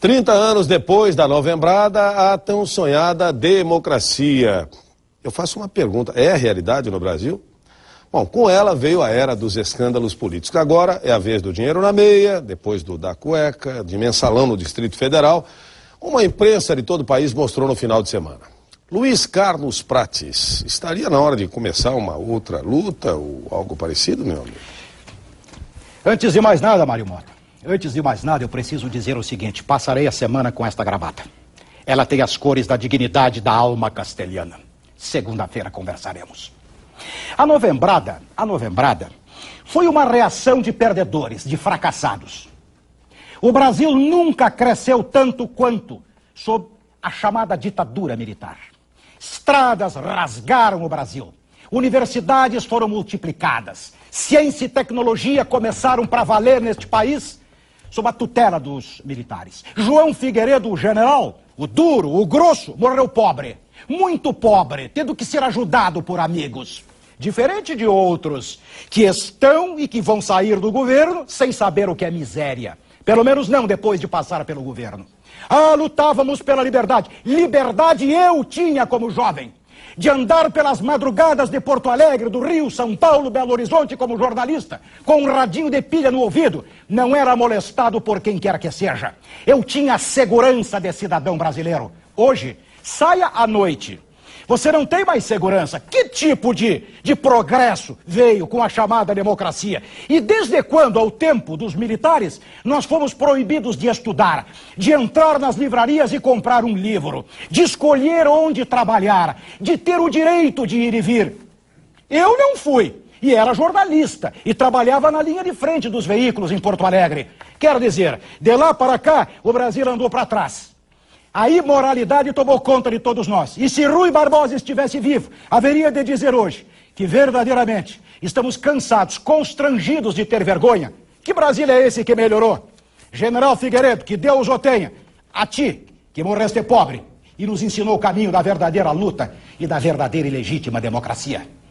30 anos depois da novembrada, a tão sonhada democracia. Eu faço uma pergunta, é a realidade no Brasil? Bom, com ela veio a era dos escândalos políticos. Agora é a vez do dinheiro na meia, depois do da cueca, de mensalão no Distrito Federal. Uma imprensa de todo o país mostrou no final de semana. Luiz Carlos Prates, estaria na hora de começar uma outra luta ou algo parecido, meu amigo? Antes de mais nada, Mário Mota, antes de mais nada, eu preciso dizer o seguinte: passarei a semana com esta gravata. Ela tem as cores da dignidade da alma castelhana. Segunda-feira conversaremos. A novembrada foi uma reação de perdedores, de fracassados. O Brasil nunca cresceu tanto quanto sob a chamada ditadura militar. Estradas rasgaram o Brasil. Universidades foram multiplicadas. Ciência e tecnologia começaram para valer neste país sob a tutela dos militares. João Figueiredo, o general, o duro, o grosso, morreu pobre. Muito pobre, tendo que ser ajudado por amigos. Diferente de outros que estão e que vão sair do governo sem saber o que é miséria. Pelo menos não depois de passar pelo governo. Lutávamos pela liberdade. Liberdade eu tinha como jovem. De andar pelas madrugadas de Porto Alegre, do Rio, São Paulo, Belo Horizonte como jornalista, com um radinho de pilha no ouvido, não era molestado por quem quer que seja. Eu tinha a segurança de cidadão brasileiro. Hoje, saia à noite. Você não tem mais segurança. Que tipo de progresso veio com a chamada democracia? E desde quando, ao tempo dos militares, nós fomos proibidos de estudar, de entrar nas livrarias e comprar um livro, de escolher onde trabalhar, de ter o direito de ir e vir? Eu não fui. E era jornalista, e trabalhava na linha de frente dos veículos em Porto Alegre. Quer dizer, de lá para cá, o Brasil andou para trás. A imoralidade tomou conta de todos nós. E se Rui Barbosa estivesse vivo, haveria de dizer hoje que verdadeiramente estamos cansados, constrangidos de ter vergonha. Que Brasil é esse que melhorou? General Figueiredo, que Deus o tenha. A ti, que morreste pobre e nos ensinou o caminho da verdadeira luta e da verdadeira e legítima democracia.